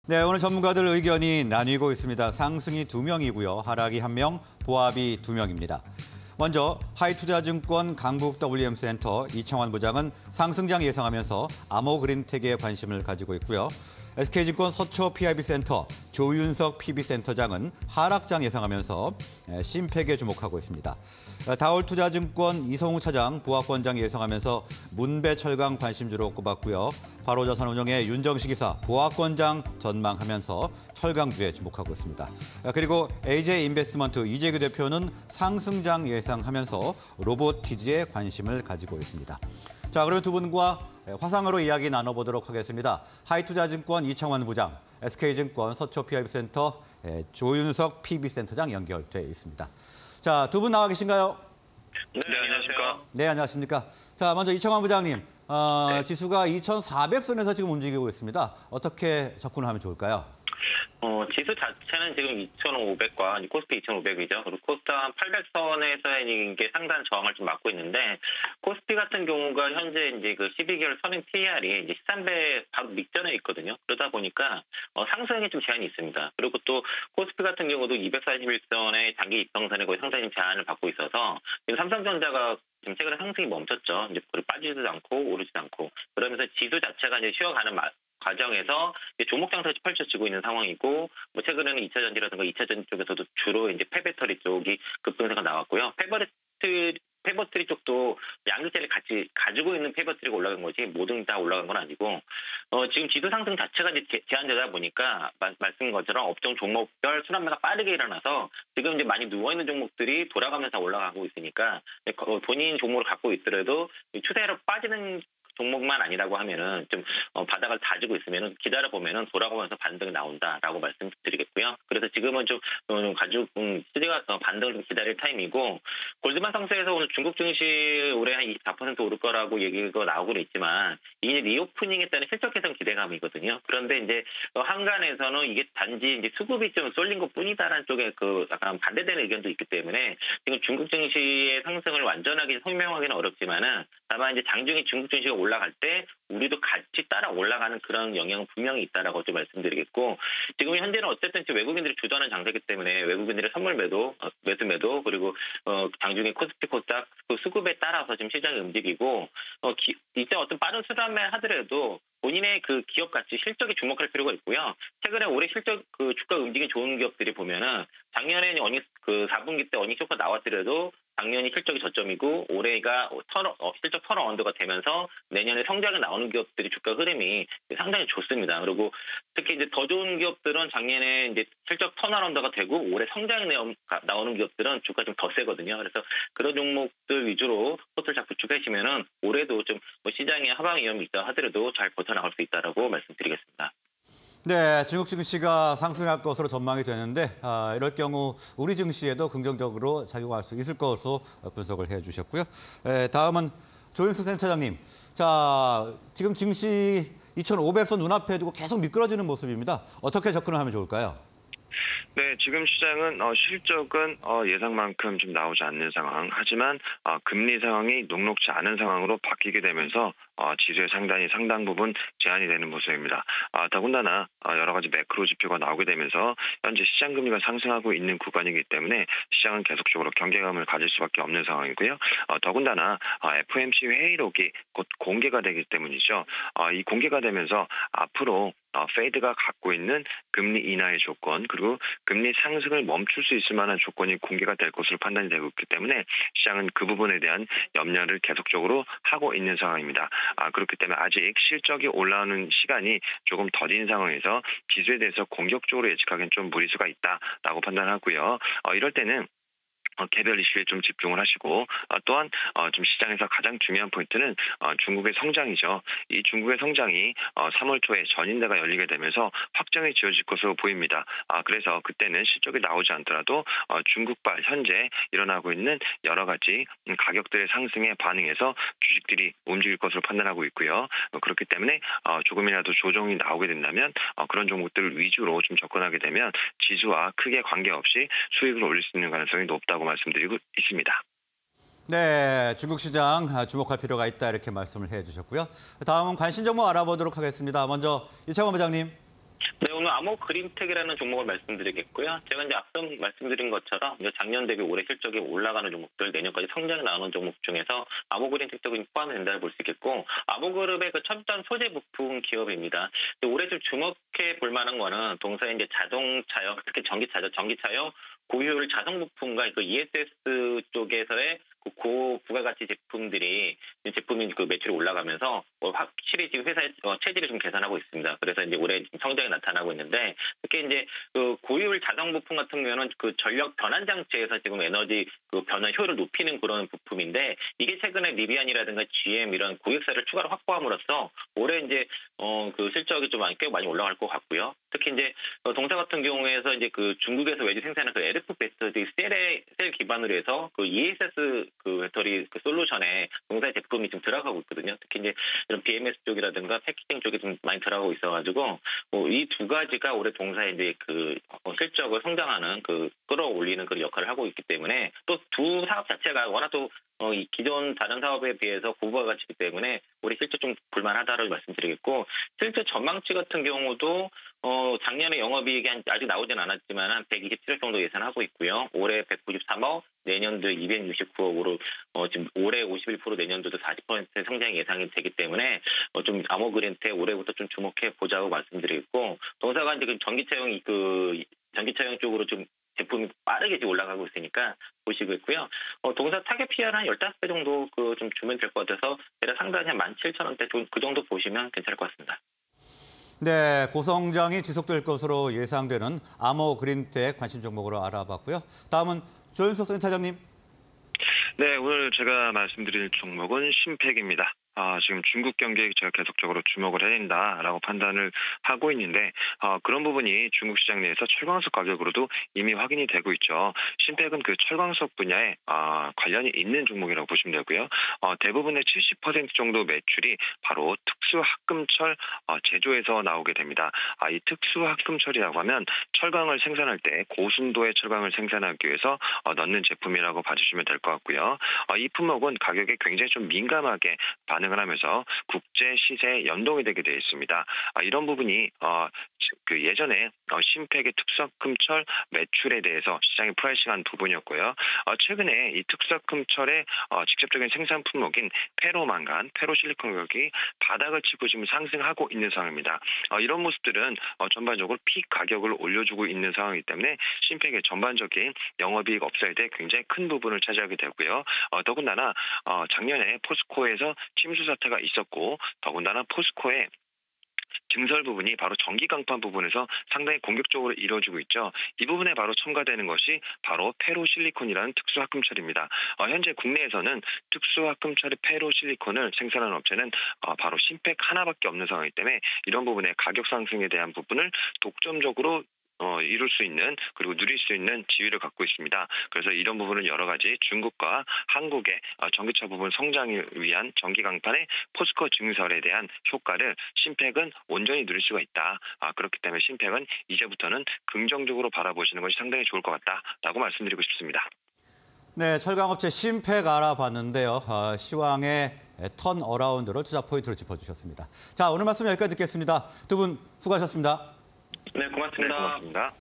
네, 오늘 전문가들 의견이 나뉘고 있습니다. 상승이 2명이고요. 하락이 1명, 보합이 2명입니다. 먼저 하이투자증권 강북 WM센터 이창환 부장은 상승장 예상하면서 아모그린텍에 관심을 가지고 있고요. SK증권 서초 PIB센터 조윤석 PB센터장은 하락장 예상하면서 심팩에 주목하고 있습니다. 다올투자증권 이성우 차장 보합권장 예상하면서 문배철강 관심주로 꼽았고요. 바로자산운용의 윤정식 이사 보합권장 전망하면서 철강주에 주목하고 있습니다. 그리고 AJ인베스트먼트 이재규 대표는 상승장 예상하면서 로보티지에 관심을 가지고 있습니다. 자, 그러면 두 분과 화상으로 이야기 나눠보도록 하겠습니다. 하이투자증권 이창환 부장, SK증권 서초 PIB센터 조윤석 PB센터장 연결돼 있습니다. 자, 두 분 나와 계신가요? 네, 안녕하십니까. 네, 안녕하십니까. 자, 먼저 이창환 부장님, 지수가 2,400선에서 지금 움직이고 있습니다. 어떻게 접근을 하면 좋을까요? 지수 자체는 지금 2,500과 코스피 2,500이죠. 그리고 코스닥 800선에서의 이게 상단 저항을 좀 맞고 있는데, 코스피 같은 경우가 현재 이제 그 12개월 선행 TR이 이제 13배 바로 밑전에 있거든요. 그러다 보니까 상승에 좀 제한이 있습니다. 그리고 또 코스피 같은 경우도 241선의 단기 이평선에 거의 상당히 제한을 받고 있어서 지금 삼성전자가 지금 최근에 상승이 멈췄죠. 이제 빠지지도 않고 오르지도 않고, 그러면서 지수 자체가 이제 쉬어가는 과정에서 이제 종목 장세가 펼쳐지고 있는 상황이고, 뭐 최근에는 2차 전지라든가 2차 전지 쪽에서도 주로 이제 폐배터리 쪽이 급등세가 나왔고요. 폐배터리 쪽도 양극재를 같이 가지고 있는 폐배터리가 올라간 거지 모든 다 올라간 건 아니고, 지금 지수 상승 자체가 이제 제한되다 보니까 말씀인 것처럼 업종 종목별 순환매가 빠르게 일어나서 지금 이제 많이 누워 있는 종목들이 돌아가면서 올라가고 있으니까 본인 종목을 갖고 있더라도 추세로 빠지는 종목만 아니라고 하면은 좀 바닥을 다지고 있으면은 기다려 보면은 돌아가면서 반등이 나온다라고 말씀드리겠고요. 그래서 지금은 좀 가지고 시대가 반등을 좀 기다릴 타임이고, 골드만상스에서 오늘 중국 증시 올해 한 24% 오를 거라고 얘기가 나오고 있지만 이게 리오프닝에 따른 실적 개선 기대감이거든요. 그런데 이제 한간에서는 이게 단지 이제 수급이 좀 쏠린 것뿐이다라는 쪽에 그 약간 반대되는 의견도 있기 때문에 지금 중국 증시의 상승을 완전하게 설명하기는 어렵지만은 다만 이제 장중에 중국 증시가 올라갈 때 우리도 같이 따라 올라가는 그런 영향은 분명히 있다라고 좀 말씀드리겠고, 지금 현재는 어쨌든 외국인들이 주도하는 장세기 때문에 외국인들의 선물 매도, 매수 매도, 그리고 장중에 코스피 코스닥 그 수급에 따라서 지금 시장이 움직이고, 이제 어떤 빠른 수렴을 하더라도 본인의 그 기업 가치 실적에 주목할 필요가 있고요. 최근에 올해 실적 그 주가 움직임 좋은 기업들이 보면은 작년에 그 4분기 때 어닝 쇼크가 나왔더라도 작년이 실적이 저점이고 올해가 실적 턴어라운드가 되면서 내년에 성장이 나오는 기업들이 주가 흐름이 상당히 좋습니다. 그리고 특히 이제 더 좋은 기업들은 작년에 이제 실적 턴어라운드가 되고 올해 성장이 나오는 기업들은 주가 좀 더 세거든요. 그래서 그런 종목들 위주로 포트를 잡고 쭉 하시면은 올해도 좀 시장의 하방 위험이 있다 하더라도 잘 버텨나갈 수 있다라고 말씀드리겠습니다. 네, 중국 증시가 상승할 것으로 전망이 되는데 이럴 경우 우리 증시에도 긍정적으로 작용할 수 있을 것으로 분석을 해주셨고요. 다음은 조윤석 센터장님. 자, 지금 증시 2,500선 눈앞에 두고 계속 미끄러지는 모습입니다. 어떻게 접근을 하면 좋을까요? 네, 지금 시장은 실적은 예상만큼 좀 나오지 않는 상황. 하지만 금리 상황이 녹록지 않은 상황으로 바뀌게 되면서 지수의 상당 부분 제한이 되는 모습입니다. 더군다나 여러 가지 매크로 지표가 나오게 되면서 현재 시장 금리가 상승하고 있는 구간이기 때문에 시장은 계속적으로 경계감을 가질 수밖에 없는 상황이고요. 더군다나 FOMC 회의록이 곧 공개가 되기 때문이죠. 이 공개가 되면서 앞으로 페드가 갖고 있는 금리 인하의 조건, 그리고 금리 상승을 멈출 수 있을 만한 조건이 공개가 될 것으로 판단이 되고 있기 때문에 시장은 그 부분에 대한 염려를 계속적으로 하고 있는 상황입니다. 그렇기 때문에 아직 실적이 올라오는 시간이 조금 더딘 상황에서 지수에 대해서 공격적으로 예측하기는 좀 무리수가 있다라고 판단하고요. 이럴 때는 개별 이슈에 좀 집중을 하시고, 또한 좀 시장에서 가장 중요한 포인트는 중국의 성장이죠. 이 중국의 성장이 3월 초에 전인대가 열리게 되면서 확정이 지어질 것으로 보입니다. 그래서 그때는 실적이 나오지 않더라도 중국발 현재 일어나고 있는 여러 가지 가격들의 상승에 반응해서 주식들이 움직일 것으로 판단하고 있고요. 그렇기 때문에 조금이라도 조정이 나오게 된다면 그런 종목들 위주로 좀 접근하게 되면 지수와 크게 관계없이 수익을 올릴 수 있는 가능성이 높다고 말씀드리고 있습니다. 네, 중국 시장 주목할 필요가 있다 이렇게 말씀을 해주셨고요. 다음은 관심 종목 알아보도록 하겠습니다. 먼저 이창환 부장님. 네, 오늘 암호 그린텍이라는 종목을 말씀드리겠고요. 제가 이제 앞서 말씀드린 것처럼 이제 작년 대비 올해 실적이 올라가는 종목들, 내년까지 성장이 나오는 종목 중에서 암호 그린텍도 포함이 된다고 볼 수 있겠고, 암호그룹의 그 첨단 소재 부품 기업입니다. 올해 좀 주목해 볼 만한 거는 동사의 이제 자동차용, 특히 전기차용 고효율 자동 부품과 그 ESS 쪽에서의 그 고부가가치 제품이 그 매출이 올라가면서 확실히 지금 회사의 체질을 좀 개선하고 있습니다. 그래서 이제 올해 성장이 나타나고 있는데, 특히 이제 그 고효율 자동 부품 같은 경우는 그 전력 변환 장치에서 지금 에너지 그 변환 효율을 높이는 그런 부품인데, 이게 최근에 리비안이라든가 GM 이런 고객사를 추가로 확보함으로써 올해 이제 그 실적이 좀 꽤 많이 올라갈 것 같고요. 특히 이제 동사 같은 경우에서 이제 그 중국에서 외주 생산하는 그 LF 배터리 셀 기반으로 해서 그 ESS 그 배터리 그 솔루션에 동사의 제품이 좀 들어가고 있거든요. 특히 이제 이런 BMS 쪽이라든가 패키징 쪽에 좀 많이 들어가고 있어가지고 이 두 가지가 올해 동사의 이제 그 실적을 성장하는 그 끌어올리는 그런 역할을 하고 있기 때문에, 또 두 사업 자체가 워낙 또 이 기존 다른 사업에 비해서 고부가가치이기 때문에 올해 실적 좀 볼만하다를 말씀드리겠고, 실제 전망치 같은 경우도 작년에 영업이익이 아직 나오진 않았지만 한 127억 정도 예상하고 있고요. 올해 193억, 내년도 269억으로 지금 올해 51%, 내년도도 40% 성장 예상이 되기 때문에 좀 암호그린텍 올해부터 좀 주목해 보자고 말씀드리겠고, 동사가 이제 전기차용 쪽으로 좀 제품이 빠르게 지금 올라가고 있으니까 보시고 있고요. 동사 타겟 PR 한 15배 정도 좀 주면 될 것 같아서 대략 상단이 한 17,000원대 그 정도 보시면 괜찮을 것 같습니다. 네, 고성장이 지속될 것으로 예상되는 암호그린텍 관심 종목으로 알아봤고요. 다음은 조윤석 센터장님. 네, 오늘 제가 말씀드릴 종목은 신팩입니다. 지금 중국 경기에 제가 계속적으로 주목을 해야 된다라고 판단을 하고 있는데, 그런 부분이 중국 시장 내에서 철광석 가격으로도 이미 확인이 되고 있죠. 신팩은 그 철광석 분야에 관련이 있는 종목이라고 보시면 되고요. 대부분의 70% 정도 매출이 바로 특수합금철 제조에서 나오게 됩니다. 이 특수합금철이라고 하면 철강을 생산할 때 고순도의 철강을 생산하기 위해서 넣는 제품이라고 봐주시면 될 것 같고요. 이 품목은 가격에 굉장히 좀 민감하게 반응을 하면서 국제 시세에 연동이 되게 되어 있습니다. 이런 부분이 그 예전에 신팩의 특수합금철 매출에 대해서 시장이 프라이싱한 부분이었고요. 최근에 이 특수합금철의 직접적인 생산 품목인 페로망간, 페로실리콘 가격이 바닥을 치고 지금 상승하고 있는 상황입니다. 이런 모습들은 전반적으로 픽 가격을 올려주고 있는 상황이기 때문에 신팩의 전반적인 영업이익 업사이드에 굉장히 큰 부분을 차지하게 되고요. 더군다나 작년에 포스코에서 침수 사태가 있었고, 더군다나 포스코의 증설 부분이 바로 전기 강판 부분에서 상당히 공격적으로 이루어지고 있죠. 이 부분에 바로 첨가되는 것이 바로 페로실리콘이라는 특수합금철입니다. 현재 국내에서는 특수합금철의 페로실리콘을 생산하는 업체는 바로 신팩 하나밖에 없는 상황이기 때문에 이런 부분의 가격 상승에 대한 부분을 독점적으로 이룰 수 있는, 그리고 누릴 수 있는 지위를 갖고 있습니다. 그래서 이런 부분은 여러 가지 중국과 한국의 전기차 부분 성장을 위한 전기 강판의 포스코 증설에 대한 효과를 신팩은 온전히 누릴 수가 있다. 그렇기 때문에 신팩은 이제부터는 긍정적으로 바라보시는 것이 상당히 좋을 것 같다라고 말씀드리고 싶습니다. 네, 철강업체 신팩 알아봤는데요. 시황의 턴어라운드를 투자 포인트로 짚어주셨습니다. 자, 오늘 말씀 여기까지 듣겠습니다. 두 분 수고하셨습니다. 네, 고맙습니다. 네, 고맙습니다.